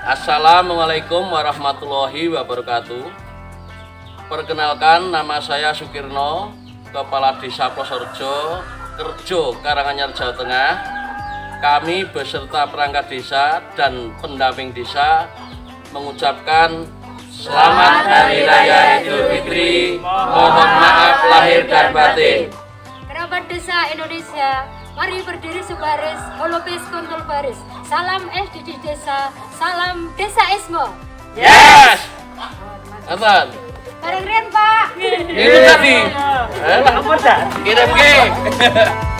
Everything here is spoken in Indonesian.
Assalamualaikum warahmatullahi wabarakatuh. Perkenalkan, nama saya Sukirno, Kepala Desa Plosorejo, Kerjo, Karanganyar, Jawa Tengah. Kami beserta perangkat desa dan pendamping desa mengucapkan Selamat Hari Raya Idul Fitri. Mohon maaf lahir dan batin. Kerabat Desa Indonesia, mari berdiri sebaris, holopes kontol baris. Salam SDG Desa, salam Desaisme. Yes! Aman. Bareng Rian, Pak. Itu tadi. Kirim ke.